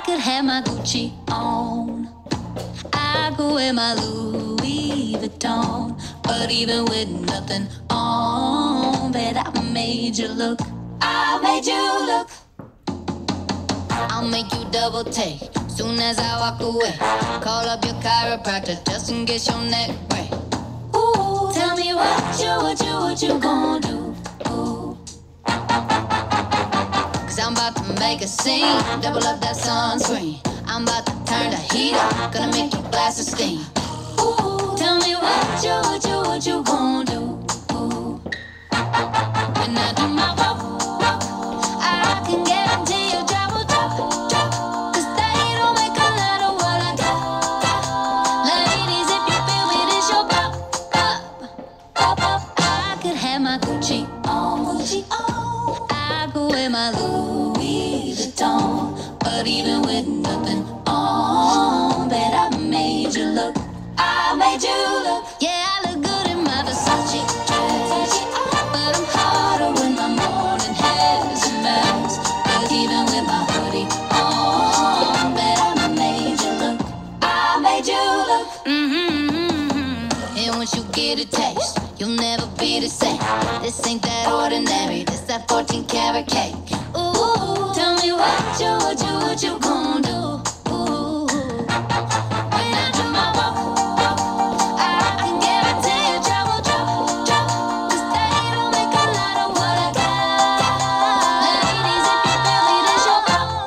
could have my Gucci on, I could wear my Louis Vuitton, but even with nothing on, bet I made you look. I made you look. I'll make you double take soon as I walk away. Call up your chiropractor just in case your neck break. Ooh, tell me what you gonna do? Ooh. Cause I'm about to make a scene, double up that sunscreen. I'm about to turn the heat up, gonna make your glasses steam. Ooh, tell me what you gonna do? Ooh. When I do my walk, I can guarantee your job will drop. Cause they don't make a lot of what I got. Ladies, if you feel me, this your pop. I could have my Gucci on, I could wear my Louis Vuitton, but even with nothing on, bet I made you look. I made you look. Yeah, I look good in my Versace dress, but I'm hotter when my morning hair's a mess. Cause even with my hoodie on, bet I made you look. I made you look. And once you get a taste, you'll never be the same. This ain't that ordinary, this that 14 karat cake. Ooh, tell me what you gonna do? Ooh, when I do my walk, I can guarantee your job will drop. Cause they don't make a lot of what I got. Ladies, if you feel me, this your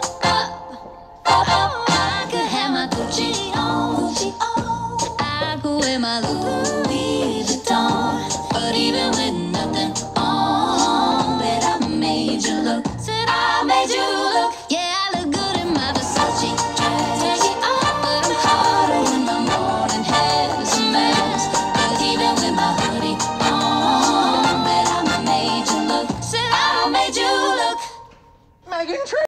pop. I could have my Gucci on, I could wear my Louis Vuitton, but even with nothing on, bet I made you look. Said I made you look. Yeah, I look good in my Versace dress, but I'm hotter when my morning hair's a mess. Cause even with my hoodie on, bet I made you look. Said I made you look. Megan Trainor.